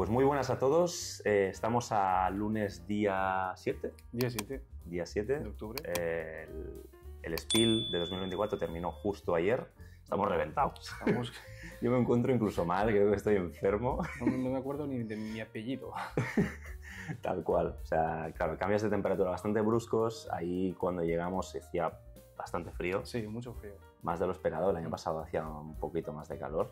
Pues muy buenas a todos. Estamos a lunes día 7. Día 7 de octubre. El Spiel de 2024 terminó justo ayer. Estamos reventados. Yo me encuentro incluso mal, creo que estoy enfermo. No me acuerdo ni de mi apellido. Tal cual. O sea, claro, cambios de temperatura bastante bruscos. Ahí cuando llegamos hacía bastante frío. Sí, mucho frío. Más de lo esperado. El año pasado hacía un poquito más de calor.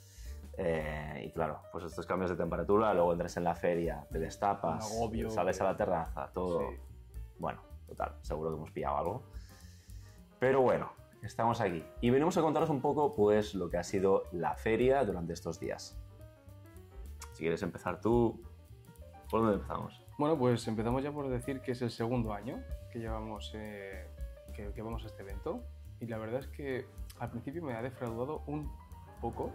Y claro, pues estos cambios de temperatura, luego entras en la feria, te destapas, agobio, sales a la terraza, todo. Sí. Bueno, total, seguro que hemos pillado algo. Pero bueno, estamos aquí. Y venimos a contaros un poco, pues, lo que ha sido la feria durante estos días. Si quieres empezar tú, ¿por dónde empezamos? Bueno, pues empezamos ya por decir que es el segundo año que llevamos, que vamos a este evento. Y la verdad es que al principio me ha defraudado un poco.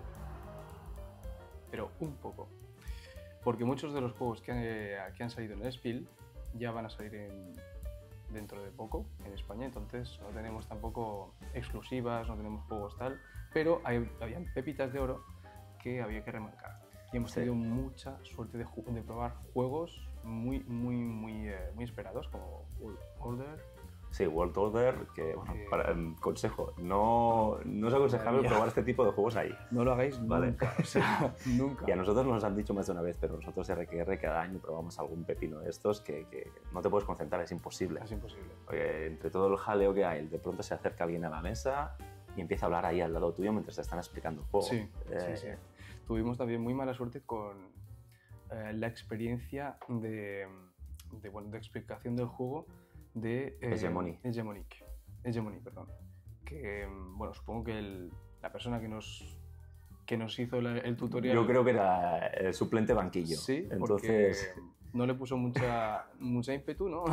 Pero un poco, porque muchos de los juegos que han salido en el Spiel ya van a salir dentro de poco en España, entonces no tenemos tampoco exclusivas, no tenemos juegos tal, pero habían pepitas de oro que había que remarcar. Y hemos tenido mucha suerte de probar juegos muy esperados, como World Order. Sí, World Order, que bueno, consejo, no es aconsejable probar este tipo de juegos ahí. No lo hagáis nunca, o sea, nunca. Y a nosotros nos han dicho más de una vez, pero nosotros RQR cada año probamos algún pepino de estos que no te puedes concentrar, es imposible. Es imposible. Porque entre todo el jaleo que hay, de pronto se acerca alguien a la mesa y empieza a hablar ahí al lado tuyo mientras te están explicando el juego. Sí. Tuvimos también muy mala suerte con la experiencia de explicación del juego de Hegemony, perdón. Que, bueno, supongo que la persona que nos hizo el tutorial... Yo creo que era el suplente banquillo. Sí, entonces no le puso mucha ímpetu, ¿no?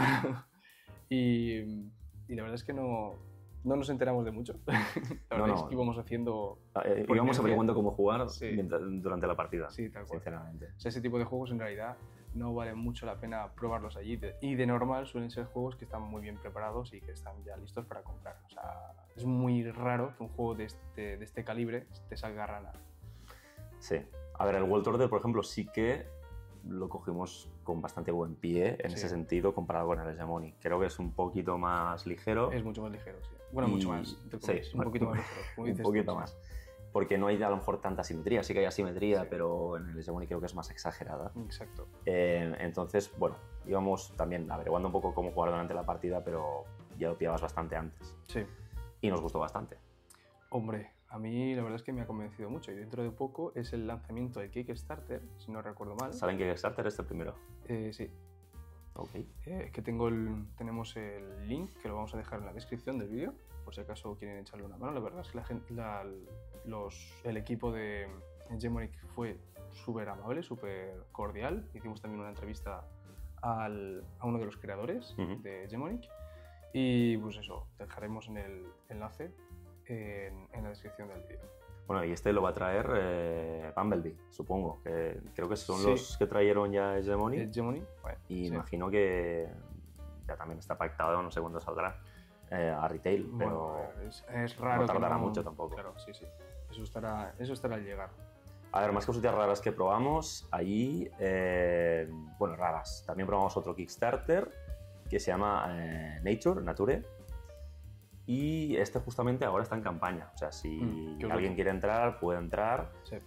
y la verdad es que no nos enteramos de mucho. La verdad es que íbamos haciendo... íbamos averiguando cómo jugar sí. durante la partida. Sí, tal cual. Sinceramente. O sea, ese tipo de juegos en realidad no vale mucho la pena probarlos allí. Y de normal suelen ser juegos que están muy bien preparados y que están ya listos para comprar. O sea, es muy raro que un juego de este calibre te salga rana. Sí. A ver, el World Order, por ejemplo, sí que lo cogimos con bastante buen pie en ese sentido comparado con el Hegemony. Creo que es un poquito más ligero. Es mucho más ligero, sí. Bueno, mucho más. Sí, un poquito más ligero. Un poquito más. Porque no hay a lo mejor tanta simetría. Sí que hay asimetría, pero en el Hegemony creo que es más exagerada. Exacto. Entonces, bueno, íbamos también averiguando un poco cómo jugar durante la partida, pero ya lo pillabas bastante antes. Sí. Y nos gustó bastante. Hombre, a mí la verdad es que me ha convencido mucho y dentro de poco es el lanzamiento de Kickstarter, si no recuerdo mal. ¿Saben que Kickstarter es el primero? Sí. Ok. Que tenemos el link que lo vamos a dejar en la descripción del vídeo, por si acaso quieren echarle una mano. La verdad es que el equipo de Hegemony fue súper amable, súper cordial. Hicimos también una entrevista a uno de los creadores de Hegemony y pues eso, dejaremos en el enlace en la descripción del vídeo. Bueno, y este lo va a traer Bumblebee, supongo. Que creo que son los que trajeron ya Hegemony. Bueno, y imagino que ya también está pactado, no sé cuándo saldrá a retail, bueno, pero es raro. no tardará mucho tampoco. Claro, sí. Eso estará al llegar. A ver, más cositas raras que probamos allí, bueno, raras. También probamos otro Kickstarter que se llama Nature. Y este justamente ahora está en campaña. O sea, si alguien quiere entrar, puede entrar. Sí.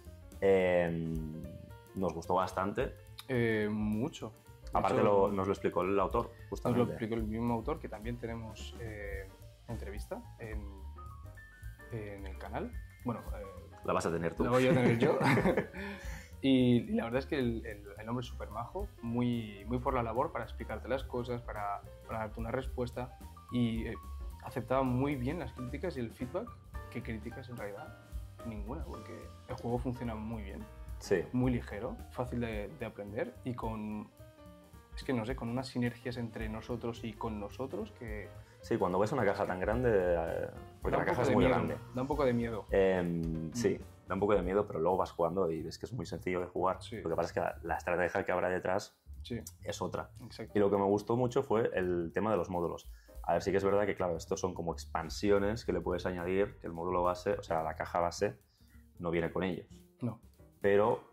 Nos gustó bastante. Mucho. Aparte nos lo explicó el autor, justamente. Nos lo explicó el mismo autor, que también tenemos entrevista en el canal. Bueno, la vas a tener tú. La voy a tener yo. Y la verdad es que el hombre es súper majo, muy por la labor para explicarte las cosas, para darte una respuesta. Y aceptaba muy bien las críticas y el feedback. ¿Qué críticas en realidad? Ninguna, porque el juego funciona muy bien. Sí. Muy ligero, fácil de aprender y con unas sinergias entre nosotros y con nosotros que... Sí, cuando ves una caja tan grande, porque la caja es muy grande. Da un poco de miedo. Sí, da un poco de miedo, pero luego vas jugando y ves que es muy sencillo de jugar. Sí. Lo que pasa es que la estrategia que habrá detrás es otra. Exacto. Y lo que me gustó mucho fue el tema de los módulos. A ver, sí que es verdad que, claro, estos son como expansiones que le puedes añadir, que el módulo base, o sea, la caja base, no viene con ellos. No. Pero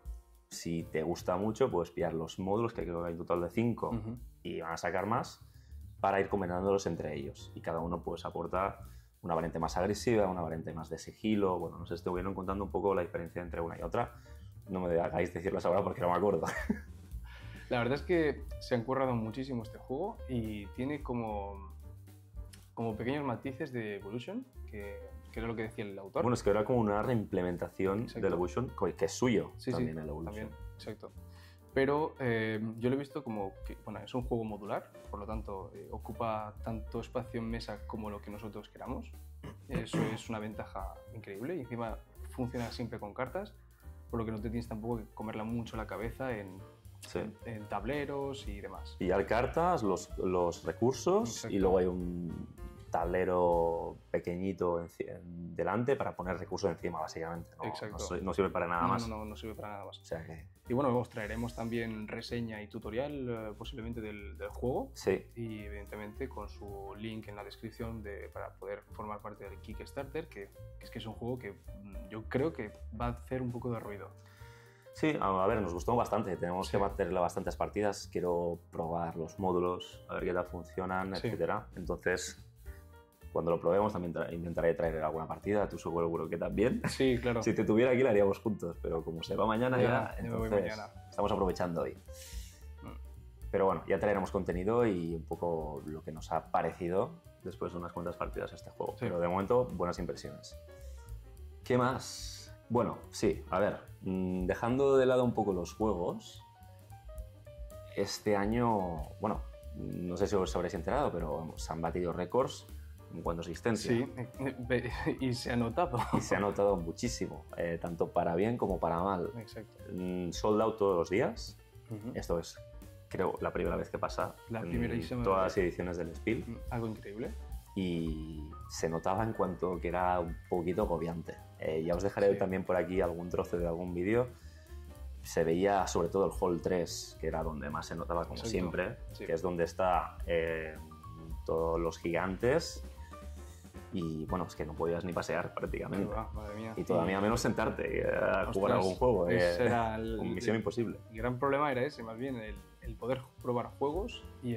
si te gusta mucho, puedes pillar los módulos, que creo que hay un total de 5, y van a sacar más, para ir combinándolos entre ellos. Y cada uno pues aporta una variante más agresiva, una variante más de sigilo. Bueno, no sé, estoy contando un poco la diferencia entre una y otra. No me hagáis decirlas ahora porque no me acuerdo. La verdad es que se han currado muchísimo este juego y tiene como pequeños matices de Evolution, que era lo que decía el autor. Bueno, es que era como una reimplementación Exacto. del Evolution, que es suyo Sí, también sí, el Evolution. También, exacto. Pero yo lo he visto como que, bueno, es un juego modular, por lo tanto ocupa tanto espacio en mesa como lo que nosotros queramos. Eso es una ventaja increíble y encima funciona siempre con cartas, por lo que no te tienes tampoco que comerla mucho la cabeza en tableros y demás. Pillar cartas, los recursos. Exacto. Y luego hay un tablero pequeñito delante para poner recursos encima, básicamente. No sirve para nada más. No sirve para nada más. O sea que... Y bueno, os traeremos también reseña y tutorial posiblemente del juego. Sí. Y evidentemente con su link en la descripción para poder formar parte del Kickstarter, que es un juego que yo creo que va a hacer un poco de ruido. Sí, a ver, nos gustó bastante. Tenemos que hacerle bastantes partidas. Quiero probar los módulos, a ver qué tal funcionan, etcétera. Entonces, cuando lo probemos también intentaré traer alguna partida. Tú seguro que también. Sí, claro. Si te tuviera aquí la haríamos juntos, pero como se va mañana ya entonces me voy mañana. Estamos aprovechando hoy. Pero bueno, ya traeremos contenido y un poco lo que nos ha parecido después de unas cuantas partidas a este juego. Sí. Pero de momento, buenas impresiones. ¿Qué más? Bueno, sí, a ver, dejando de lado un poco los juegos, este año, bueno, no sé si os habréis enterado, pero se han batido récords en cuanto a asistencia. Sí, y se ha notado. Y se ha notado muchísimo, tanto para bien como para mal. Exacto. Sold out todos los días. Esto es, creo, la primera vez que pasa en todas las ediciones del Spiel. Algo increíble. Y se notaba en cuanto que era un poquito agobiante. Ya os dejaré también por aquí algún trozo de algún vídeo. Se veía sobre todo el Hall 3, que era donde más se notaba, como siempre, que es donde está todos los gigantes. Y bueno, es que no podías ni pasear prácticamente. Madre mía. Y todavía menos sentarte a jugar algún juego. Era misión imposible. El gran problema era ese, más bien, el poder probar juegos y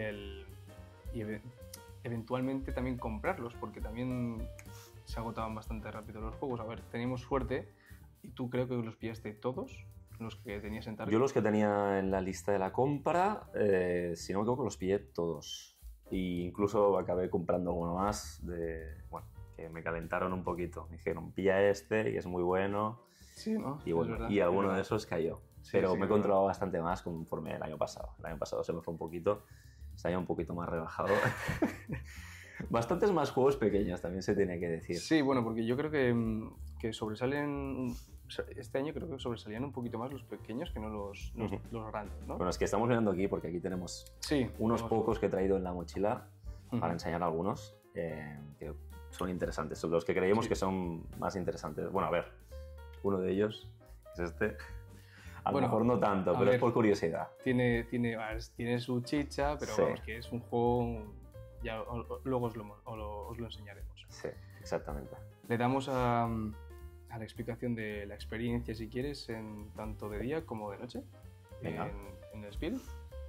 eventualmente también comprarlos, porque también se agotaban bastante rápido los juegos. A ver, teníamos suerte y tú creo que los pillaste todos, los que tenías en Target. Yo los que tenía en la lista de la compra, si no me equivoco, los pillé todos. E incluso acabé comprando uno más, que me calentaron un poquito. Me dijeron, pilla este, y es muy bueno. Sí, ¿no? Y bueno, y alguno de esos cayó. Pero me he controlado bastante más conforme el año pasado. El año pasado se me fue un poquito. Está ya un poquito más rebajado. Bastantes más juegos pequeños, también se tiene que decir. Sí, bueno, porque yo creo que sobresalen... Este año creo que sobresalían un poquito más los pequeños que no los grandes, ¿no? Bueno, es que estamos mirando aquí porque aquí tenemos unos pocos que he traído en la mochila para enseñar algunos que son interesantes. Son los que creíamos que son más interesantes. Bueno, a ver, uno de ellos es este... A lo mejor no tanto, pero es por curiosidad. Tiene su chicha, pero vamos, que es un juego... Ya luego os lo enseñaremos. Sí, exactamente. Le damos a la explicación de la experiencia, si quieres, tanto de día como de noche en el Spiel.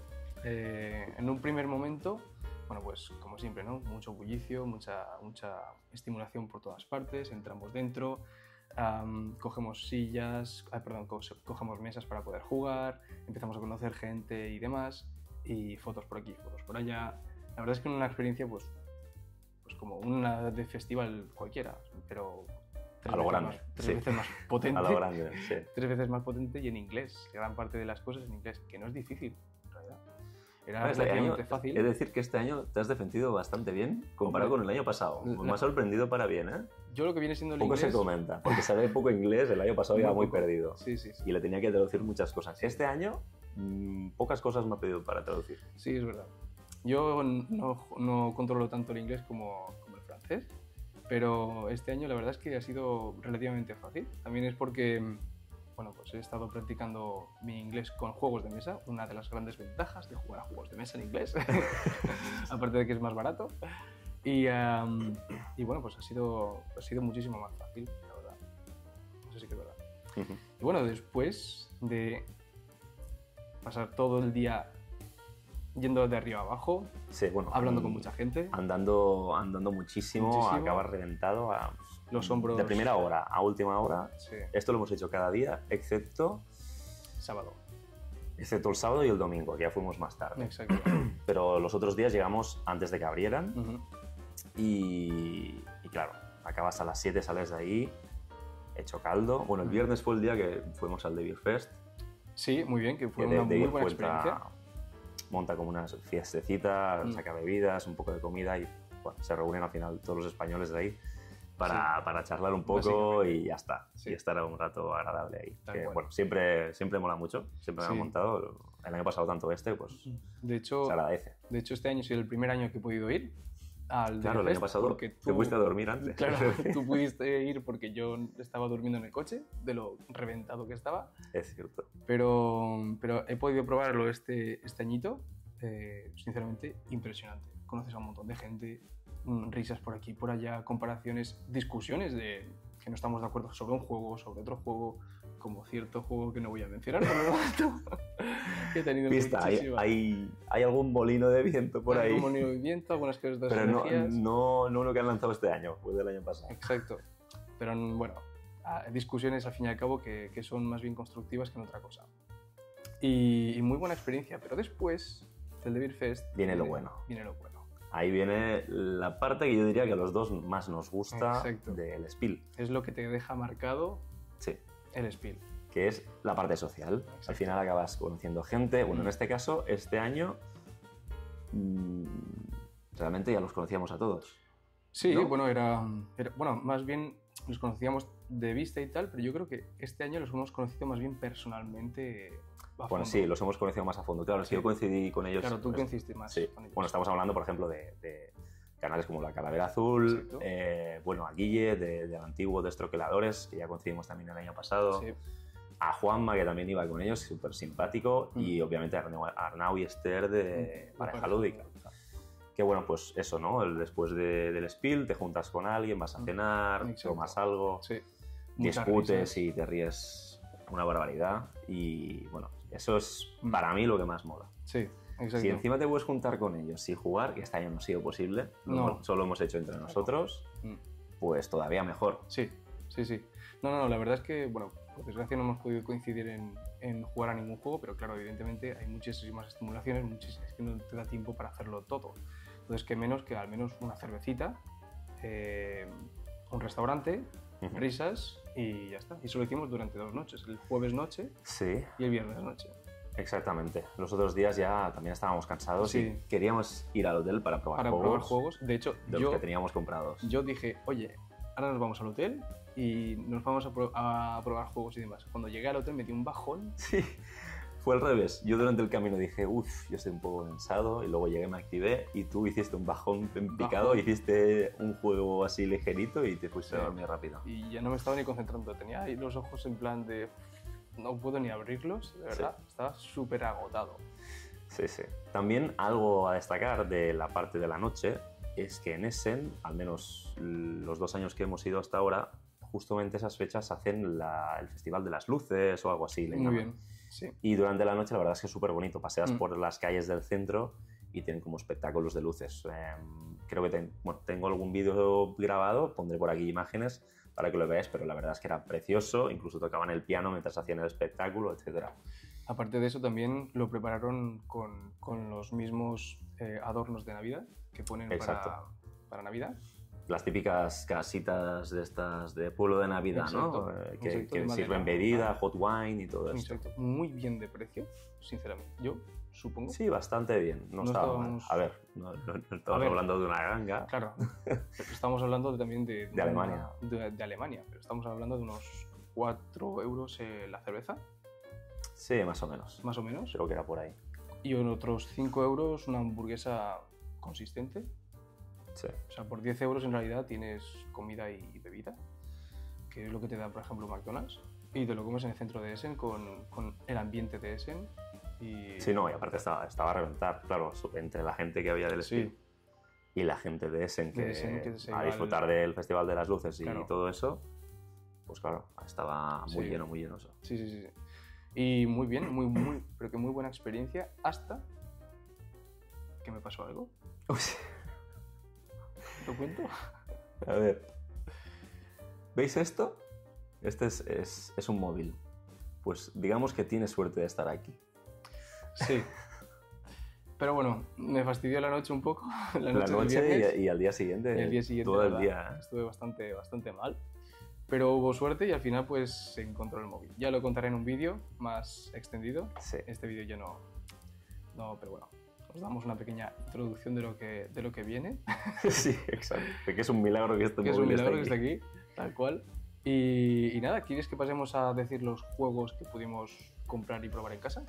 En un primer momento, bueno, pues como siempre, ¿no? Mucho bullicio, mucha estimulación por todas partes, entramos dentro... cogemos sillas, cogemos mesas para poder jugar, empezamos a conocer gente y demás, y fotos por aquí, fotos por allá. La verdad es que es una experiencia pues como una de festival cualquiera, pero a lo grande, tres veces más potente. A lo grande, sí. 3 veces más potente y en inglés, gran parte de las cosas en inglés, que no es difícil, en realidad. Era relativamente fácil. Es decir, que este año te has defendido bastante bien comparado con el año pasado. Me ha sorprendido para bien, ¿eh? Yo lo que viene siendo el poco inglés... se comenta, porque sabe poco inglés, el año pasado iba muy perdido. Sí. Y le tenía que traducir muchas cosas. Este año, pocas cosas me ha pedido para traducir. Sí, es verdad. Yo no controlo tanto el inglés como el francés, pero este año la verdad es que ha sido relativamente fácil. También es porque... Bueno, pues he estado practicando mi inglés con juegos de mesa, una de las grandes ventajas de jugar a juegos de mesa en inglés, aparte de que es más barato. Y bueno, pues ha sido muchísimo más fácil, la verdad. Eso sí que es verdad. Y bueno, después de pasar todo el día yendo de arriba abajo, Sí, bueno, hablando con mucha gente. Andando muchísimo, Muchísimo. acabas reventado Los hombros. de primera hora a última hora. Sí, Esto lo hemos hecho cada día, excepto sábado. el sábado y el domingo, que ya fuimos más tarde. Exacto. Pero los otros días llegamos antes de que abrieran Ujú. y claro, acabas a las 7, sales de ahí, hecho caldo. Bueno, el viernes fue el día que fuimos al The Beer Fest. Sí, muy bien, que fue Que una muy Beer buena Fuenta experiencia. monta como unas fiestecitas, saca bebidas, un poco de comida y bueno, se reúnen al final todos los españoles de ahí para charlar un poco Básicamente. y ya está. Sí. Y estar un rato agradable ahí. Tal Que, cual. bueno, siempre mola mucho, siempre me Sí. han montado. El año pasado tanto pues De hecho, se agradece. este año ha sido el primer año que he podido ir al Claro, el Beer año Fest, pasado porque te fuiste a dormir antes. Claro, tú pudiste ir porque yo estaba durmiendo en el coche, de lo reventado que estaba. Es cierto. Pero he podido probarlo este añito. Sinceramente, impresionante. Conoces a un montón de gente, risas por aquí, por allá, comparaciones, discusiones de que no estamos de acuerdo sobre un juego, sobre otro juego, como cierto juego que no voy a mencionar por el momento, que he tenido Pista, muchísima... hay algún molino de viento por ahí. Algún movimiento, algunas cosas de Pero no, energías. no uno que han lanzado este año, fue del año pasado. Exacto. Pero bueno, discusiones al fin y al cabo que son más bien constructivas que en otra cosa. Y muy buena experiencia, pero después del The Beer Fest Viene lo bueno. Viene lo bueno. Ahí viene la parte que yo diría que a los dos más nos gusta Exacto. del Spiel. Es lo que te deja marcado Sí. el Spiel. Que es la parte social. Exacto. Al final acabas conociendo gente. Bueno, en este caso, este año realmente ya los conocíamos a todos. Sí, ¿no? bueno, bueno, más bien los conocíamos de vista y tal, pero yo creo que este año los hemos conocido más bien personalmente a Bueno, fondo. sí, los hemos conocido más a fondo. Claro, es que yo coincidí con ellos. Claro, tú pues, coincidiste más Sí. con ellos. Bueno, estamos hablando, por ejemplo, de canales como La Calavera Azul, Exacto. bueno, a Guille, del antiguo Destroqueladores, que ya coincidimos también el año pasado. Sí. A Juanma, que también iba con ellos, súper simpático. Y obviamente a Arnau y Esther de Pareja Lúdica. Que bueno, pues eso, ¿no? Después del Spiel te juntas con alguien, vas a cenar, Exacto. tomas algo, Sí. Muchas discutes risas. y te ríes una barbaridad. Y bueno, eso es para mí lo que más mola. Sí, exacto. Si encima te puedes juntar con ellos y jugar, que este año no ha sido posible, No. solo hemos hecho entre nosotros, pues todavía mejor. Sí, sí, sí. No, la verdad es que, bueno, por desgracia no hemos podido coincidir en jugar a ningún juego, pero claro, evidentemente hay muchísimas estimulaciones, es que no te da tiempo para hacerlo todo. Entonces, qué menos que al menos una cervecita, un restaurante, risas y ya está. Y eso lo hicimos durante 2 noches, el jueves noche Sí, y el viernes noche. exactamente. Los otros días ya también estábamos cansados Sí. y queríamos ir al hotel para probar Para juegos, probar juegos. De hecho, de los que teníamos comprados. yo dije, oye, ahora nos vamos al hotel y nos vamos a probar juegos y demás. Cuando llegué al hotel me di un bajón. Sí, fue al revés. Yo durante el camino dije, uff, yo estoy un poco cansado, y luego llegué, me activé y tú hiciste un bajón en picado, hiciste un juego así ligerito y te fuiste a dormir rápido. Y ya no me estaba ni concentrando, tenía ahí los ojos en plan de no puedo ni abrirlos, de verdad, estaba súper agotado. Sí, sí. También algo a destacar de la parte de la noche es que en Essen, al menos los 2 años que hemos ido hasta ahora, justamente esas fechas hacen el Festival de las Luces o algo así. Le Muy llaman. bien, sí. Y durante la noche la verdad es que es súper bonito. Paseas por las calles del centro y tienen como espectáculos de luces. Creo que tengo algún vídeo grabado, pondré por aquí imágenes para que lo veáis, pero la verdad es que era precioso. Incluso tocaban el piano mientras hacían el espectáculo, etc. Aparte de eso, también lo prepararon con los mismos adornos de Navidad que ponen para Navidad. Las típicas casitas de estas de pueblo de Navidad, Exacto, ¿no? exacto, Que de sirven madera. bebida, hot wine y todo esto. Exacto. Muy bien de precio, sinceramente. Yo supongo. Sí, bastante bien. No estaba mal. estábamos- A ver, no estamos hablando de una ganga. Claro, pero estamos hablando también de Alemania. De Alemania, pero estamos hablando de unos 4 euros la cerveza, Sí, más o menos. más o menos. Creo que era por ahí. Y en otros 5 euros una hamburguesa consistente. Sí. O sea, por 10 euros en realidad tienes comida y bebida, que es lo que te da, por ejemplo, McDonald's. Y te lo comes en el centro de Essen con el ambiente de Essen. Y... Sí, no, y aparte estaba a reventar, claro, entre la gente que había del Sí. Spiel y la gente de Essen que se a iba disfrutar del Festival de las Luces y Claro. todo eso, pues claro, estaba muy Sí. lleno, muy llenoso. Sí. Y muy bien, pero que muy buena experiencia hasta que me pasó algo. Uy, ¿Lo cuento? a ver, ¿veis esto? Este es un móvil. Pues digamos que tienes suerte de estar aquí. Sí. Pero bueno, me fastidió la noche un poco. La La del noche viernes. y al día siguiente. Y el día siguiente, todo la el verdad, día. estuve bastante mal. Pero hubo suerte y al final pues se encontró el móvil. Ya lo contaré en un vídeo más extendido. Sí. Este vídeo ya no, pero bueno, os damos una pequeña introducción de lo que viene. Sí, exacto. Que es un milagro que este Que es un móvil milagro que esté esté aquí. aquí, tal cual. Y nada, ¿quieres que pasemos a decir los juegos que pudimos comprar y probar en casa?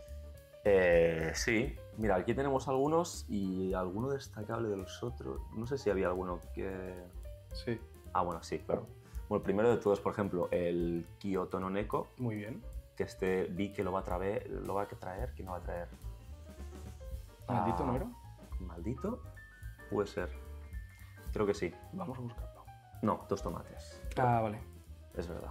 Sí, mira, aquí tenemos algunos y alguno destacable de los otros. No sé si había alguno que... Sí, Ah, bueno, sí, claro. Bueno, el primero de todos, por ejemplo, el Kyoto no Neko, muy bien. que este vi que lo va a traer. ¿Quién lo va a traer? ¿Maldito no era? ¿Maldito? Puede ser. Creo que sí. Vamos a buscarlo. No, Dos Tomates. Ah, vale. Es verdad.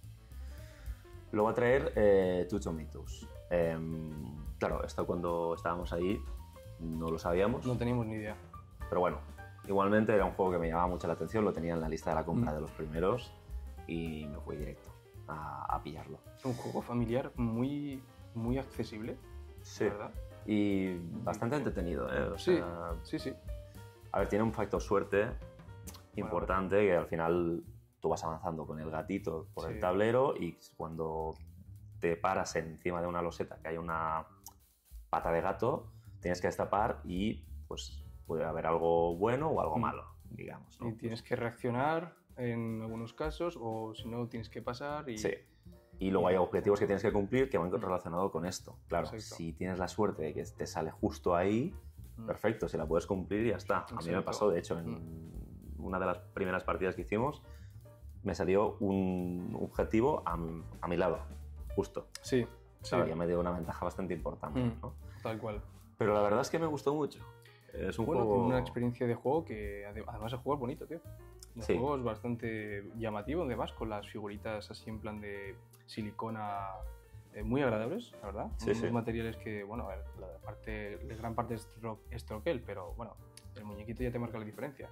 Lo va a traer Two Tomatoes. Claro, esto cuando estábamos ahí no lo sabíamos. No teníamos ni idea. Pero bueno, igualmente era un juego que me llamaba mucho la atención, lo tenía en la lista de la compra de los primeros y me fui directo a pillarlo. Un juego familiar muy accesible, Sí, la verdad. y bastante entretenido, ¿eh? O sea, Sí. a ver, tiene un factor suerte importante que al final tú vas avanzando con el gatito por el tablero y cuando te paras encima de una loseta que hay una pata de gato, tienes que destapar y pues puede haber algo bueno o algo malo, digamos, ¿no? Y tienes que reaccionar en algunos casos o si no tienes que pasar y... Sí. Y luego hay objetivos que tienes que cumplir que van relacionados con esto. Claro, Exacto. si tienes la suerte de que te sale justo ahí, perfecto, si la puedes cumplir y ya está. A mí me pasó, de hecho, en una de las primeras partidas que hicimos, me salió un objetivo a mi lado, justo. Sí. Claro, ya me dio una ventaja bastante importante, ¿no? Tal cual. Pero la verdad es que me gustó mucho. Es un juego... Tiene una experiencia de juego que además el juego es bonito, tío. El juego es bastante llamativo, además, con las figuritas así en plan de silicona muy agradables, la verdad. Unos materiales que, bueno, a ver, la gran parte es troquel, pero bueno, el muñequito ya te marca la diferencia.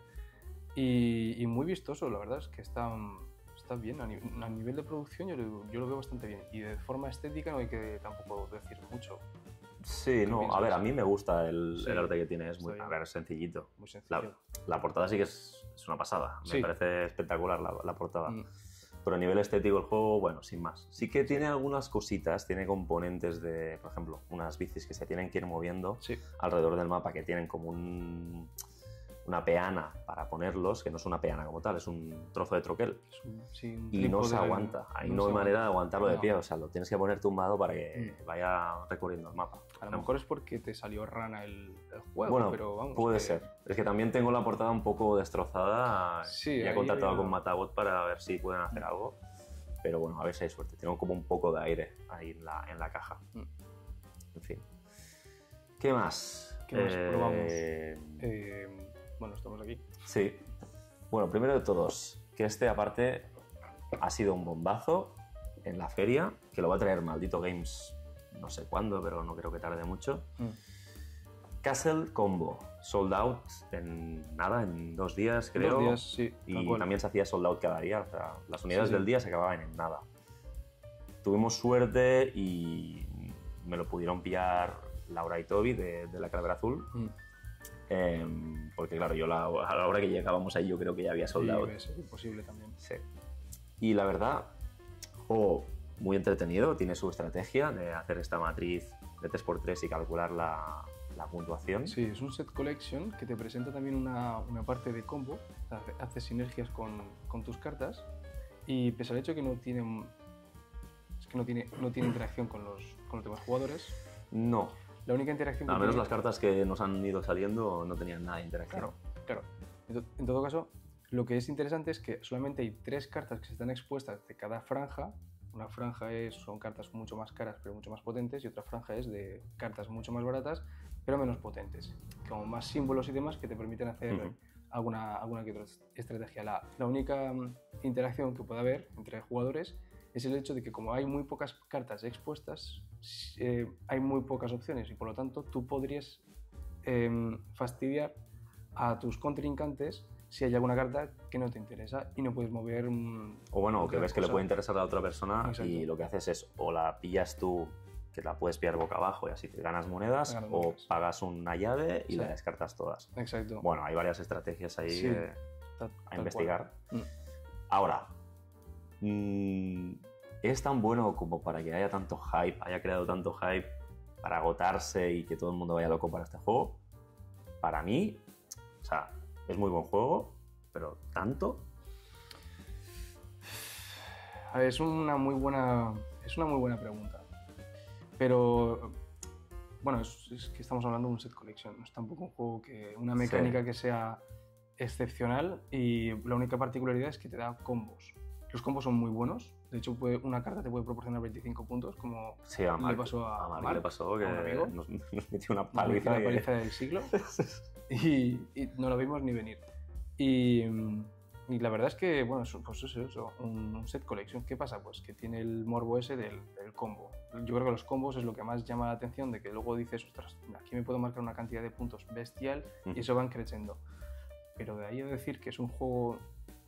Y muy vistoso, la verdad es que está bien. A nivel de producción yo lo veo bastante bien. Y de forma estética no hay que tampoco decir mucho. Sí, no, a ver, a mí me gusta el arte que tiene, es muy, a ver, sencillito. Muy sencillo. La portada sí que es una pasada, me parece espectacular la portada. Pero a nivel estético el juego, bueno, sin más. Sí que tiene algunas cositas, tiene componentes de, por ejemplo, unas bicis que se tienen que ir moviendo alrededor del mapa, que tienen como una peana para ponerlos, que no es una peana como tal, es un trozo de troquel. Y no se aguanta, ahí no hay manera de aguantarlo de pie, o sea, lo tienes que poner tumbado para que vaya recorriendo el mapa. A lo mejor es porque te salió rana el juego, bueno, pero vamos. Puede ser. Es que también tengo la portada un poco destrozada y he contactado con Matabot para ver si pueden hacer algo. Pero bueno, a ver si hay suerte. Tengo como un poco de aire ahí en la caja. En fin. ¿Qué más? ¿Qué más probamos? Bueno, estamos aquí. Sí. Bueno, primero de todos, que aparte ha sido un bombazo en la feria, que lo va a traer Maldito Games no sé cuándo, pero no creo que tarde mucho. Castle Combo, sold out en 2 días, creo. 2 días, sí. Y también se hacía sold out cada día, o sea, las unidades del día se acababan en nada. Tuvimos suerte y me lo pudieron pillar Laura y Toby de la Calavera Azul. Porque claro, a la hora que llegábamos ahí yo creo que ya había sold out. Es imposible también. Sí. Y la verdad, juego muy entretenido, tiene su estrategia de hacer esta matriz de 3x3 y calcular la puntuación. Sí, es un set collection que te presenta también una parte de combo, hace sinergias con tus cartas y pese al hecho que no tiene interacción con los demás jugadores. No. La única interacción que al menos las cartas que nos han ido saliendo no tenían nada de interacción. Claro. En todo caso, lo que es interesante es que solamente hay 3 cartas que están expuestas de cada franja. Una franja son cartas mucho más caras pero mucho más potentes y otra franja es de cartas mucho más baratas pero menos potentes, como más símbolos y demás que te permiten hacer alguna que otra estrategia. La única interacción que puede haber entre jugadores es el hecho de que como hay muy pocas cartas expuestas, hay muy pocas opciones y por lo tanto tú podrías fastidiar a tus contrincantes si hay alguna carta que no te interesa y no puedes mover. O bueno, o que ves que le cosa. puede interesar a la otra persona. Exacto. Y lo que haces es o la pillas tú, que la puedes pillar boca abajo y así te ganas monedas, Ganas o monedas. pagas una llave y Sí. la descartas todas. Exacto. Bueno, hay varias estrategias ahí Sí, a investigar. cual. Ahora, ¿es tan bueno como para que haya tanto hype, haya creado tanto hype para agotarse y que todo el mundo vaya loco para este juego? Para mí, o sea, es muy buen juego, pero ¿tanto? A ver, es una muy buena pregunta. Pero bueno, es que estamos hablando de un set collection, no es tampoco un juego que una mecánica que sea excepcional, y la única particularidad es que te da combos. Los combos son muy buenos, de hecho una carta te puede proporcionar 25 puntos, como Sí, a Mark, le pasó a Mark Mark, le pasó que a un amigo. nos metió una Nos paliza. metió la paliza del siglo y no lo vimos ni venir. Y la verdad es que, bueno, pues eso, un set collection. ¿Qué pasa? Pues que tiene el morbo ese del combo. Yo creo que los combos es lo que más llama la atención, de que luego dices, ostras, aquí me puedo marcar una cantidad de puntos bestial y eso van creciendo. Pero de ahí a decir que es un juego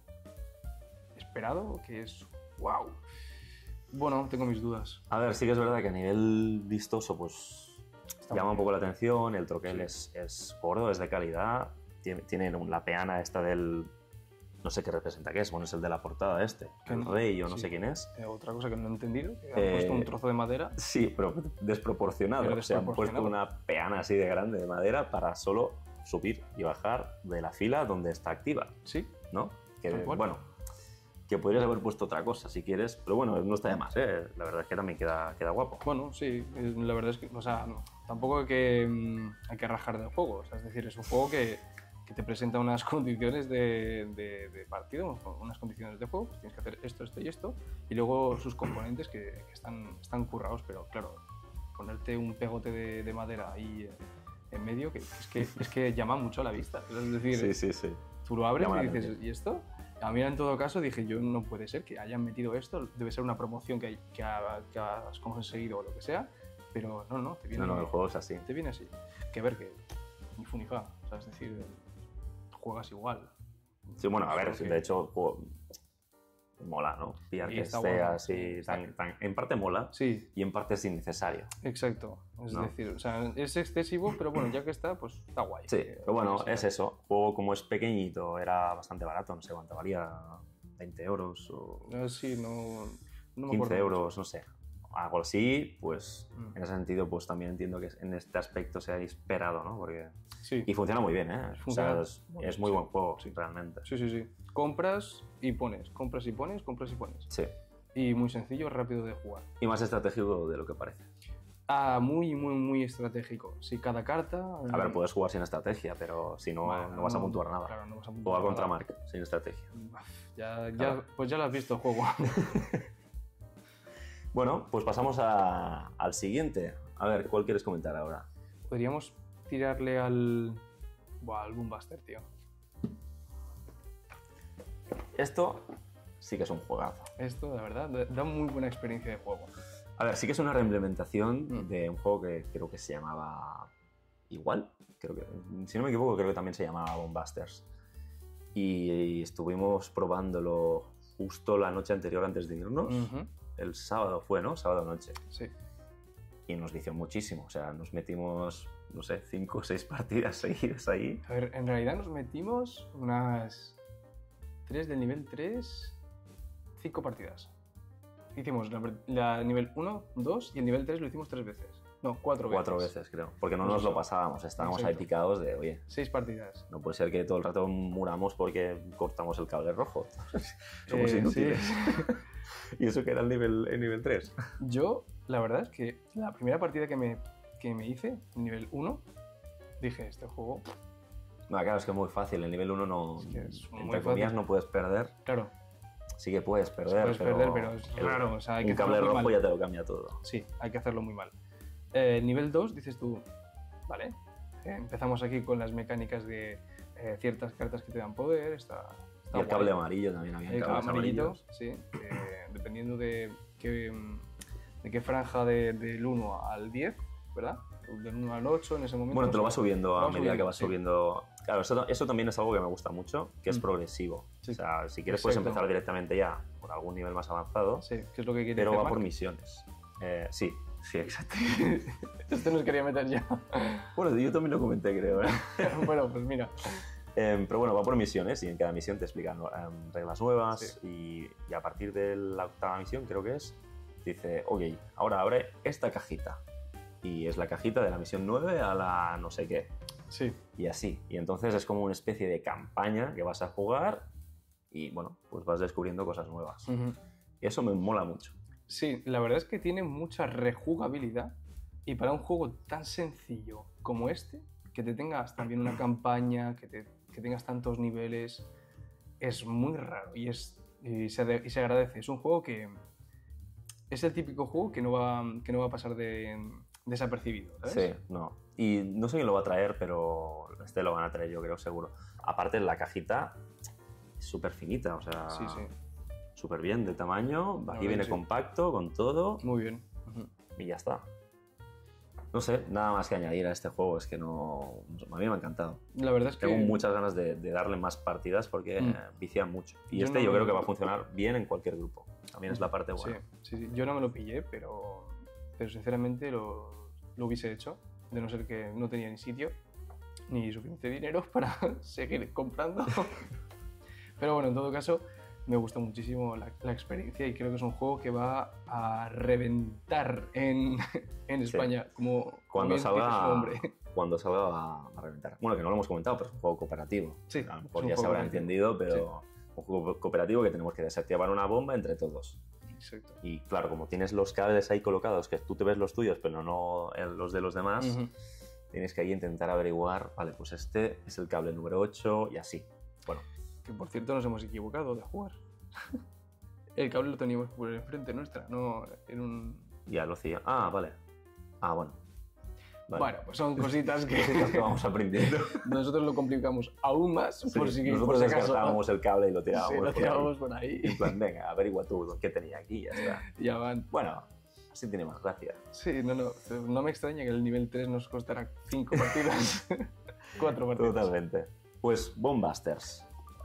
esperado, que es wow. Bueno, tengo mis dudas. A ver, sí que es verdad que a nivel vistoso, pues llama un poco la atención. El troquel es gordo, es de calidad. Tiene la peana esta del... No sé qué representa qué es. Bueno, es el de la portada este. El rey o no sé quién es. Otra cosa que no he entendido, que han puesto un trozo de madera. Sí, pero desproporcionado. Pero O sea, han puesto una peana así de grande de madera para solo subir y bajar de la fila donde está activa. Sí. ¿No? Que, bueno, que podrías haber puesto otra cosa si quieres, pero bueno, no está de más, ¿eh? La verdad es que también queda guapo. Bueno, sí, la verdad es que, o sea, no, tampoco hay que rajar del juego, o sea, es decir, es un juego que te presenta unas condiciones de partido, unas condiciones de juego, pues tienes que hacer esto, esto y esto, y luego sus componentes que están currados, pero claro, ponerte un pegote de madera ahí en medio, que es que llama mucho a la vista, es decir, sí. Tú lo abres y dices, ¿y esto? A mí en todo caso dije, yo no puede ser que hayan metido esto, debe ser una promoción que has conseguido o lo que sea, pero no, te viene... No, el juego es así. Te viene así. Que ver que ni fu ni fa, o sea, es decir, juegas igual. Sí, bueno, a ver, de hecho, el juego mola, ¿no? Pillar que esté así, en parte mola, sí, y en parte es innecesario. Exacto, es decir, o sea, es excesivo, pero bueno, ya que está, pues está guay. Sí, pero bueno, es eso. El juego, como es pequeñito, era bastante barato, no sé cuánto valía, 20 euros o... Sí, no me 15 acuerdo euros, mucho. no sé. Algo así, pues en ese sentido, pues también entiendo que en este aspecto se ha esperado, ¿no? Porque... Sí. Y funciona muy bien, ¿eh? Funciona, o sea, es muy buen juego, realmente. Sí. Compras y pones, compras y pones, compras y pones. Sí. Y muy sencillo, rápido de jugar. Y más estratégico de lo que parece. Muy estratégico. Si cada carta... A ver, puedes jugar sin estrategia, pero si no, bueno, no vas a puntuar nada. Claro, no vas a puntuar Juega contra Mark, sin estrategia. Pues ya lo has visto el juego. Bueno, pues pasamos al siguiente. A ver, ¿cuál quieres comentar ahora? Podríamos tirarle al Boombuster, tío. Esto sí que es un juegazo. Esto, de verdad, da muy buena experiencia de juego. A ver, sí que es una reimplementación de un juego que creo que se llamaba igual. Creo que, si no me equivoco, creo que también se llamaba Boombusters. Y estuvimos probándolo justo la noche anterior antes de irnos. El sábado fue, ¿no? Sábado noche. Sí. Y nos vició muchísimo. O sea, nos metimos, no sé, 5 o 6 partidas seguidas ahí. A ver, en realidad nos metimos unas 3 del nivel 3, 5 partidas. Hicimos la nivel 1, 2 y el nivel 3 lo hicimos 3 veces. No, 4 veces. 4 veces, creo. Porque no nos lo pasábamos. Estábamos ahí picados de, oye... 6 partidas. No puede ser que todo el rato muramos porque cortamos el cable rojo. Somos inútiles. Sí. ¿Y eso que era el nivel 3? Yo, la verdad es que la primera partida que me hice, nivel 1, dije, este juego... No, claro, es que es muy fácil. El nivel 1 no... entre comillas no puedes perder. Claro. Sí que puedes perder, pero es raro. O sea, hay que un cable rojo ya te lo cambia todo. Sí, hay que hacerlo muy mal. Nivel 2, dices tú, vale, empezamos aquí con las mecánicas de ciertas cartas que te dan poder. Y el cable amarillo también había. El cable amarillito, sí. dependiendo de qué franja del 1 al 10, ¿verdad? Del 1 al 8 en ese momento. Bueno, te lo vas subiendo a medida que vas sí. subiendo. Claro, eso también es algo que me gusta mucho, que es progresivo. Sí. O sea, si quieres puedes empezar directamente ya por algún nivel más avanzado. Sí, que es lo que quiere pero hacer va Mark. por misiones. Sí, exacto. Esto nos quería meter ya. Bueno, yo también lo comenté, creo. Bueno, pues mira. Pero bueno, va por misiones y en cada misión te explican reglas nuevas Sí. y a partir de la 8ª misión, creo que es, dice, ok, ahora abre esta cajita. Y es la cajita de la misión 9 a la no sé qué. Sí. Y así. Y entonces es como una especie de campaña que vas a jugar y bueno, pues vas descubriendo cosas nuevas. Uh-huh. Y eso me mola mucho. Sí, la verdad es que tiene mucha rejugabilidad y para un juego tan sencillo como este, que te tengas también una campaña, que tengas tantos niveles, es muy raro y se agradece. Es un juego que es el típico juego que no va a pasar desapercibido, ¿sabes? Sí, no. Y no sé quién lo va a traer, pero este lo van a traer yo creo, seguro. Aparte, la cajita es súper finita, o sea, Sí, sí. súper bien de tamaño. Aquí viene sí. compacto, con todo, Muy bien. Uh-huh. y ya está. No sé, nada más que añadir a este juego, es que no... A mí me ha encantado. La verdad es que... Tengo muchas ganas de darle más partidas porque vician mucho. Y yo creo que va a funcionar bien en cualquier grupo. También es la parte buena. Sí. Yo no me lo pillé, pero sinceramente lo hubiese hecho, de no ser que no tenía ni sitio ni suficiente dinero para seguir comprando. Pero bueno, en todo caso, me gusta muchísimo la experiencia y creo que es un juego que va a reventar en España, como cuando dice su nombre. Cuando salga va a reventar. Bueno, que no lo hemos comentado, pero es un juego cooperativo. Sí, a lo mejor ya se habrá entendido, pero un juego cooperativo que tenemos que desactivar una bomba entre todos. Exacto. Y claro, como tienes los cables ahí colocados, que tú te ves los tuyos, pero no los de los demás, tienes que ahí intentar averiguar, vale, pues este es el cable número 8 y así. Bueno. Que por cierto nos hemos equivocado de jugar. El cable lo teníamos por enfrente nuestra, no en un... Ya lo hacía. Ah, vale. Ah, bueno. Vale. Bueno, pues son cositas que vamos aprendiendo. Nosotros lo complicamos aún más. Sí, por si nosotros descartábamos el cable y lo tirábamos, sí, lo tirábamos por ahí. En plan, venga, averigua tú qué tenía aquí y ya está. Ya van. Bueno, así tiene más gracia. Sí, no me extraña que el nivel 3 nos costará 5 partidas. 4 partidas. Totalmente. Pues Bombusters.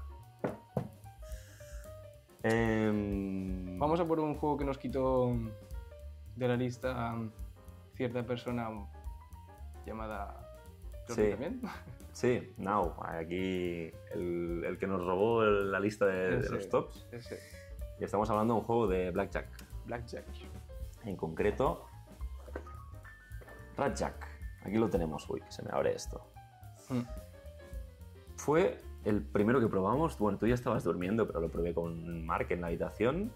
Vamos a por un juego que nos quitó de la lista cierta persona llamada... Sí. ¿También? Sí, Now. Aquí el que nos robó la lista de los tops. Ese. Y estamos hablando de un juego de Blackjack. Blackjack. En concreto, Ratjack. Aquí lo tenemos. Uy, que se me abre esto. Fue el primero que probamos. Bueno, tú ya estabas durmiendo, pero lo probé con Mark en la habitación.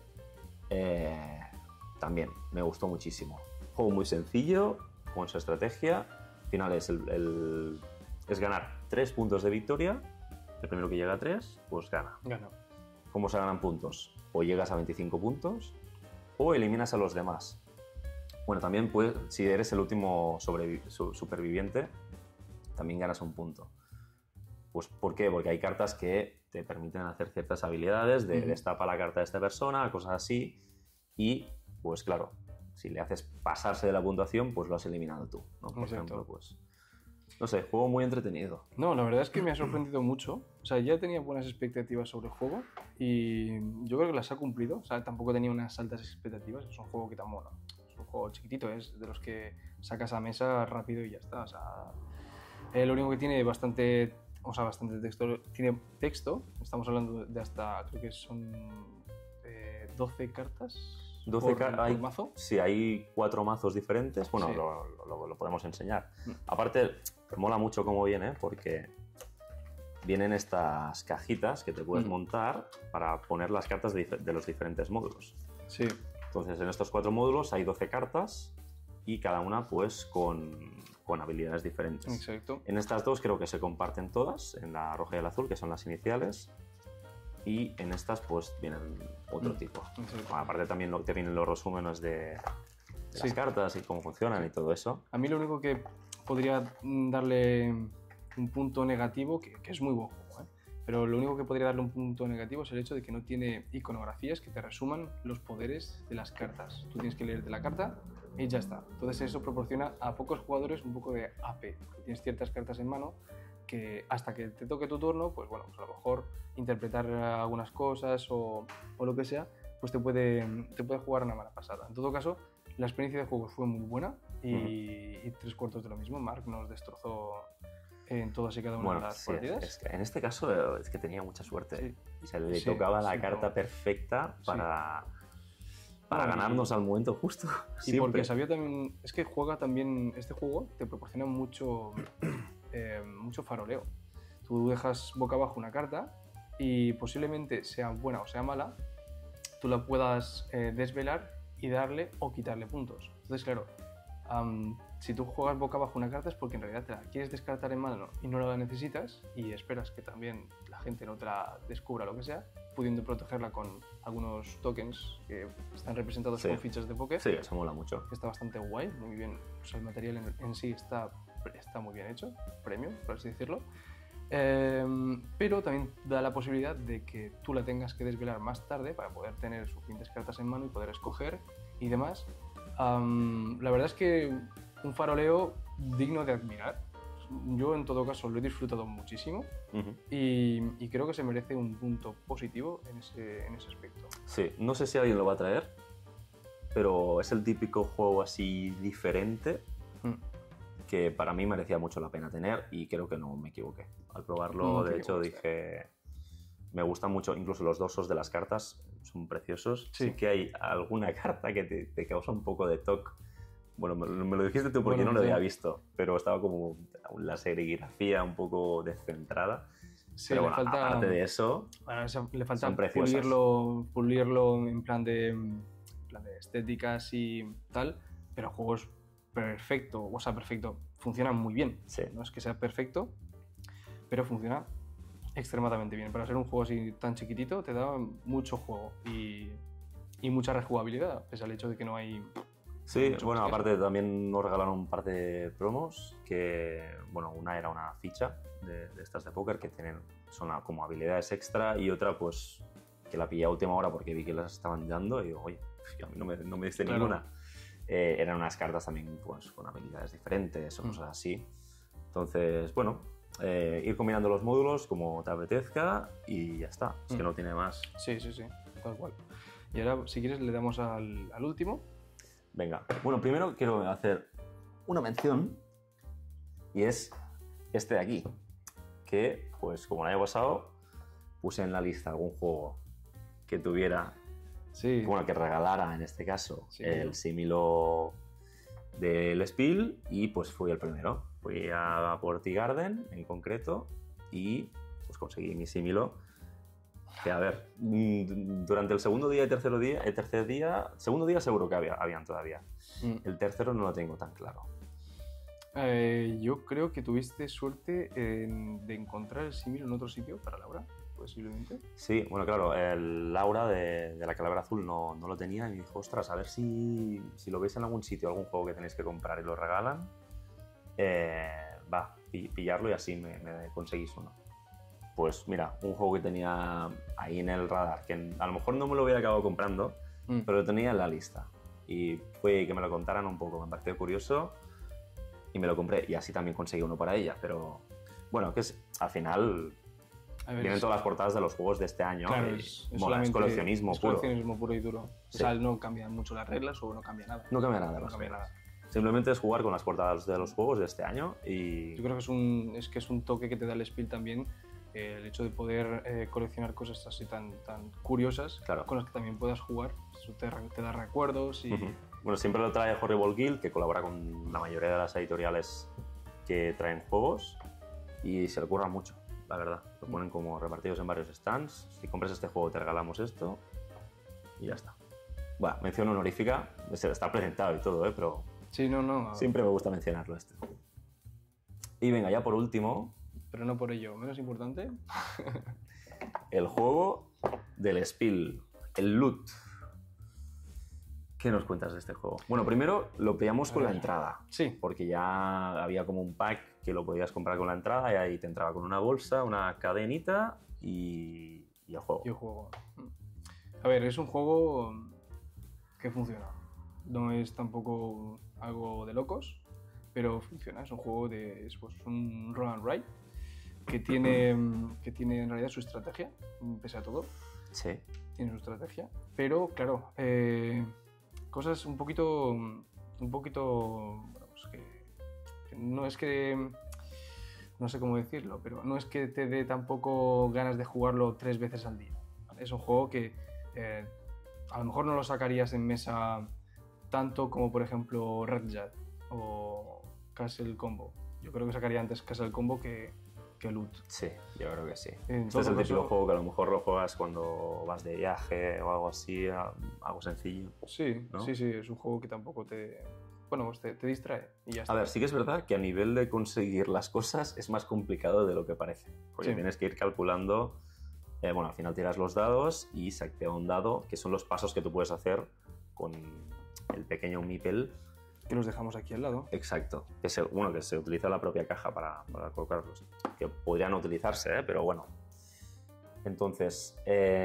También me gustó muchísimo. Juego muy sencillo, con su estrategia. Al final es ganar 3 puntos de victoria. El primero que llega a 3, pues gana. Gana. ¿Cómo se ganan puntos? O llegas a 25 puntos o eliminas a los demás. Bueno, también puedes, si eres el último superviviente, también ganas un punto. Pues, ¿por qué? Porque hay cartas que te permiten hacer ciertas habilidades de destapa la carta de esta persona, cosas así. Y, pues claro, si le haces pasarse de la puntuación, pues lo has eliminado tú, ¿no? Por ejemplo, pues... No sé, juego muy entretenido. No, la verdad es que me ha sorprendido mucho. O sea, ya tenía buenas expectativas sobre el juego y yo creo que las ha cumplido. O sea, tampoco tenía unas altas expectativas. Es un juego que tan bueno. Es un juego chiquitito, es de los que sacas a mesa rápido y ya está. O sea, lo único que tiene bastante texto. Tiene texto. Estamos hablando de hasta, creo que son 12 cartas. 12 ¿Por mazo? Sí, hay 4 mazos diferentes. Bueno, sí. lo podemos enseñar. Aparte, mola mucho cómo viene, porque vienen estas cajitas que te puedes montar para poner las cartas de los diferentes módulos. Sí. Entonces, en estos 4 módulos hay 12 cartas y cada una, pues, con habilidades diferentes. Exacto. En estas dos creo que se comparten todas, en la roja y el azul, que son las iniciales. Y en estas, pues, vienen otro tipo. Bueno, aparte también te vienen los resúmenes de las cartas y cómo funcionan y todo eso. A mí lo único que podría darle un punto negativo, que es muy buen juego, Pero lo único que podría darle un punto negativo es el hecho de que no tiene iconografías que te resuman los poderes de las cartas. Tú tienes que leerte la carta y ya está. Entonces eso proporciona a pocos jugadores un poco de AP. Tienes ciertas cartas en mano que hasta que te toque tu turno, pues bueno, pues a lo mejor interpretar algunas cosas o lo que sea, pues te puede jugar una mala pasada. En todo caso, la experiencia de juego fue muy buena y 3/4 de lo mismo. Mark nos destrozó en todas y cada una de las partidas. Es que en este caso es que tenía mucha suerte. Sí. O sea, le tocaba la carta perfecta para ganarnos al momento justo. Y siempre. porque sabía también... Es que juega también... Este juego te proporciona mucho faroleo. Tú dejas boca abajo una carta y posiblemente sea buena o sea mala, tú la puedas desvelar y darle o quitarle puntos. Entonces, claro, si tú juegas boca abajo una carta es porque en realidad te la quieres descartar en mano y no la necesitas y esperas que también la gente no te la descubra o lo que sea, pudiendo protegerla con algunos tokens que están representados con fichas de póker. Sí, eso mola mucho. Que está bastante guay, muy bien. O sea, el material en sí está muy bien hecho, premium, por así decirlo. Pero también da la posibilidad de que tú la tengas que desvelar más tarde para poder tener suficientes cartas en mano y poder escoger y demás. La verdad es que un faroleo digno de admirar. Yo en todo caso lo he disfrutado muchísimo y creo que se merece un punto positivo en ese aspecto. Sí, no sé si alguien lo va a traer, pero es el típico juego así diferente que para mí merecía mucho la pena tener y creo que no me equivoqué. Al probarlo, de hecho, dije... Me gustan mucho, incluso los dorsos de las cartas son preciosos. Sí que hay alguna carta que te causa un poco de toque. Bueno, me lo dijiste tú porque no lo había visto, pero estaba como la serigrafía un poco descentrada. Sí, pero le bueno, falta, aparte de eso, le falta son pulirlo en plan de estéticas y tal, pero el juego es perfecto, o sea, perfecto, funciona muy bien. Sí. No es que sea perfecto, pero funciona extremadamente bien. Para ser un juego así tan chiquitito te da mucho juego y mucha rejugabilidad, pese al hecho de que no hay... Sí, bueno, aparte también nos regalaron un par de promos que, bueno, una era una ficha de estas de póker que son como habilidades extra y otra pues que la pillé a última hora porque vi que las estaban dando y digo, oye, a mí no me diste ninguna. Eran unas cartas también pues con habilidades diferentes o cosas así. Entonces, bueno, ir combinando los módulos como te apetezca y ya está. Es que no tiene más. Sí, tal cual. Y ahora, si quieres, le damos al último. Venga. Bueno, primero quiero hacer una mención y es este de aquí, que, pues como el año pasado, puse en la lista algún juego que tuviera, bueno, que regalara en este caso el símilo del Spiel y pues fui el primero. Fui a Porty Garden en concreto y pues conseguí mi símilo. Que a ver, durante el segundo día y tercer día, segundo día seguro que habían todavía. El tercero no lo tengo tan claro. Yo creo que tuviste suerte de encontrar el símil en otro sitio para Laura, posiblemente. Sí, bueno, claro, el Laura de la Calavera Azul no lo tenía y me dijo, ostras, a ver si lo veis en algún sitio, algún juego que tenéis que comprar y lo regalan, pillarlo y así me conseguís uno. Pues mira, un juego que tenía ahí en el radar, que a lo mejor no me lo hubiera acabado comprando, pero lo tenía en la lista. Y fue que me lo contaran un poco, me pareció curioso y me lo compré. Y así también conseguí uno para ella, pero bueno, que al final vienen todas las portadas de los juegos de este año. Claro, es coleccionismo puro. Es coleccionismo puro y duro. Sí. O sea, no cambian mucho las reglas o no cambia nada. No cambia nada. No cambia nada. Simplemente es jugar con las portadas de los juegos de este año y... Yo creo que es un toque que te da el Spiel también, el hecho de poder coleccionar cosas así tan curiosas, claro, con las que también puedas jugar. Eso te da recuerdos y... Bueno, siempre lo trae Horrible Guild, que colabora con la mayoría de las editoriales que traen juegos y se le curran mucho, la verdad. Lo ponen como repartidos en varios stands. Si compras este juego te regalamos esto y ya está. Bueno, mención honorífica, está presentado y todo, pero... Sí, no. Siempre me gusta mencionarlo este. Y venga, ya por último... Pero no por ello, menos importante. El juego del Spiel, el Loot. ¿Qué nos cuentas de este juego? Bueno, primero lo pillamos con la entrada. Sí. Porque ya había como un pack que lo podías comprar con la entrada y ahí te entraba con una bolsa, una cadenita y el juego. Y el juego. A ver, es un juego que funciona. No es tampoco algo de locos, pero funciona. Es un juego de pues, un roll and ride que tiene en realidad su estrategia, pese a todo. Sí. Tiene su estrategia. Pero, claro, cosas un poquito bueno, pues que no es que... No sé cómo decirlo, pero no es que te dé tampoco ganas de jugarlo 3 veces al día. ¿Vale? Es un juego que a lo mejor no lo sacarías en mesa tanto como, por ejemplo, Red Jet o Castle Combo. Yo creo que sacaría antes Castle Combo que Loot. Sí, yo creo que sí. En Este es todo el típico caso- juego que a lo mejor lo juegas cuando vas de viaje o algo así, algo sencillo. Sí, ¿no? sí, es un juego que tampoco te... Bueno, pues te distrae y ya está. A ver, sí que es verdad que a nivel de conseguir las cosas es más complicado de lo que parece. Porque Sí. tienes que ir calculando, bueno, al final tiras los dados y se activa un dado, que son los pasos que tú puedes hacer con el pequeño meeple. Que los dejamos aquí al lado. Exacto. Que se utiliza la propia caja para colocarlos. Que podrían utilizarse, pero bueno. Entonces,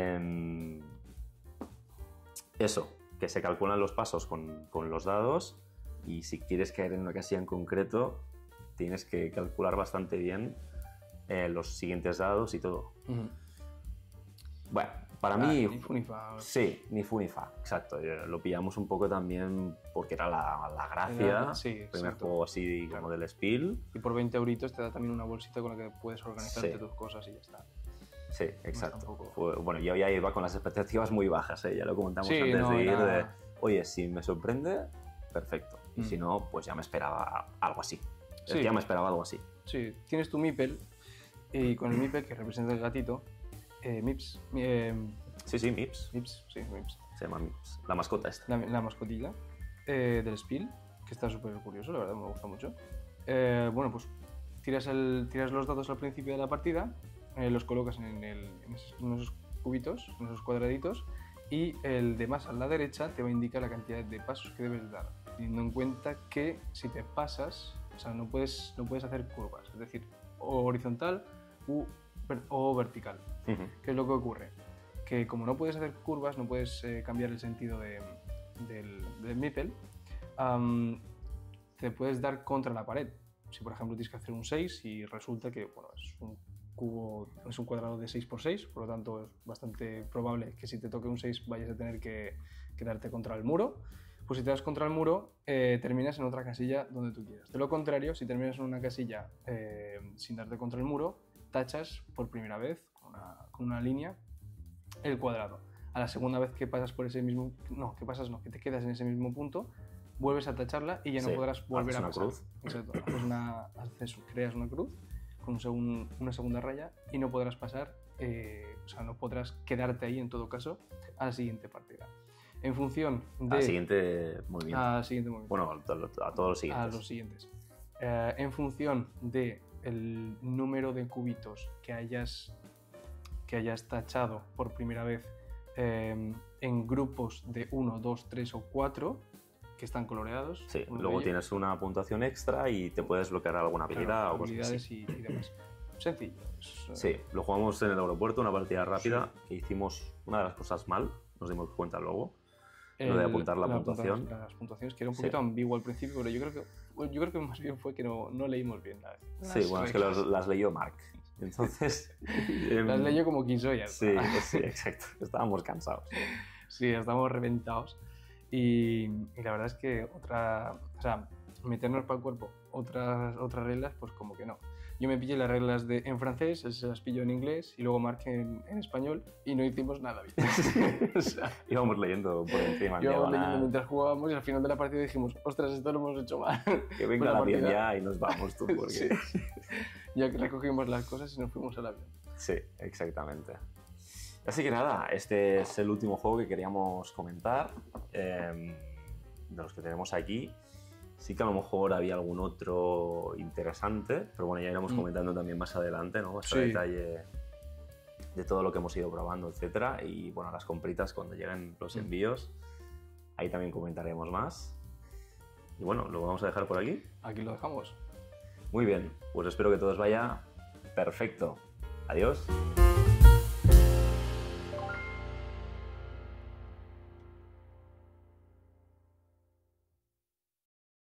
eso, que se calculan los pasos con los dados. Y si quieres caer en una casilla en concreto, tienes que calcular bastante bien los siguientes dados y todo. Bueno, para mí... Ni fu ni fa. Sí, ni fu ni fa, exacto. Lo pillamos un poco también porque era la gracia. Sí, El primer exacto. juego así como del Spiel. Y por 20 euritos te da también una bolsita con la que puedes organizarte Sí. tus cosas y ya está. Sí, exacto. tampoco- Bueno, yo ya iba con las expectativas muy bajas, ¿eh? Ya lo comentamos Sí, antes no, de ir. era- Oye, si me sorprende, perfecto. Y si no, pues ya me esperaba algo así. Es Sí. que ya me esperaba algo así. Sí, tienes tu Meeple y con el Meeple que representa el gatito, Mips, Sí, Mips. Mips, sí, Mips, Se llama Mips. La mascota esta. la mascotilla del Spiel, que está súper curioso, la verdad me gusta mucho. Bueno, pues tiras los dados al principio de la partida, los colocas en esos cubitos, en esos cuadraditos, y el de más a la derecha te va a indicar la cantidad de pasos que debes dar, teniendo en cuenta que si te pasas, o sea, no puedes hacer curvas, es decir, o horizontal o vertical. Ujú. ¿Qué es lo que ocurre? Que como no puedes hacer curvas, no puedes cambiar el sentido del meeple, te puedes dar contra la pared. Si por ejemplo tienes que hacer un 6 y resulta que bueno, es un cubo, es un cuadrado de 6×6, por lo tanto es bastante probable que si te toque un 6 vayas a tener que darte contra el muro. Pues si te das contra el muro, terminas en otra casilla donde tú quieras. De lo contrario, si terminas en una casilla sin darte contra el muro, tachas por primera vez con una línea el cuadrado. A la segunda vez que pasas por ese mismo... No, que te quedas en ese mismo punto, vuelves a tacharla y ya no Sí, podrás volver haces a una pasar. cruz. Exacto. Creas una cruz con una segunda raya y no podrás pasar, o sea, no podrás quedarte ahí en todo caso a la siguiente partida. En función de... Al siguiente movimiento. al siguiente movimiento. Bueno, a todos los siguientes. A los siguientes. En función del número de cubitos que hayas tachado por primera vez en grupos de 1, 2, 3 o 4 que están coloreados. Sí, uno de luego ellos. tienes una puntuación extra y te puedes bloquear alguna habilidad Claro, o cosas habilidades así. y demás. Sencillo. Sí, lo jugamos en el aeropuerto, una partida rápida, que hicimos una de las cosas mal, nos dimos cuenta luego. Lo de apuntar la puntuación. Las puntuaciones, que era un Sí. poquito ambiguo al principio, pero yo creo que más bien fue que no leímos bien Sí, bueno, es que las leyó Mark. Entonces... las leyó como quiso ya. Sí, sí, exacto. Estábamos cansados. Sí, estamos reventados. Y la verdad es que meternos para el cuerpo otras reglas, pues como que no. Yo me pillé las reglas en francés, él se las pilló en inglés y luego Mark en español y no hicimos nada bien. O sea, Íbamos leyendo por encima. en íbamos leyendo diagonal, mientras jugábamos y al final de la partida dijimos, ostras, esto lo hemos hecho mal. que venga Pues el la avión partida- ya y nos vamos tú. Porque... Sí. Ya que recogimos las cosas y nos fuimos al avión. Sí, exactamente. Así que nada, este es el último juego que queríamos comentar de los que tenemos aquí. Sí que a lo mejor había algún otro interesante, pero bueno, ya iremos comentando también más adelante, ¿no? Más a Sí. detalle de todo lo que hemos ido probando, etcétera. Y bueno, las compritas cuando lleguen los envíos, ahí también comentaremos más. Y bueno, lo vamos a dejar por aquí. Aquí lo dejamos. Muy bien, pues espero que todo os vaya perfecto. Adiós.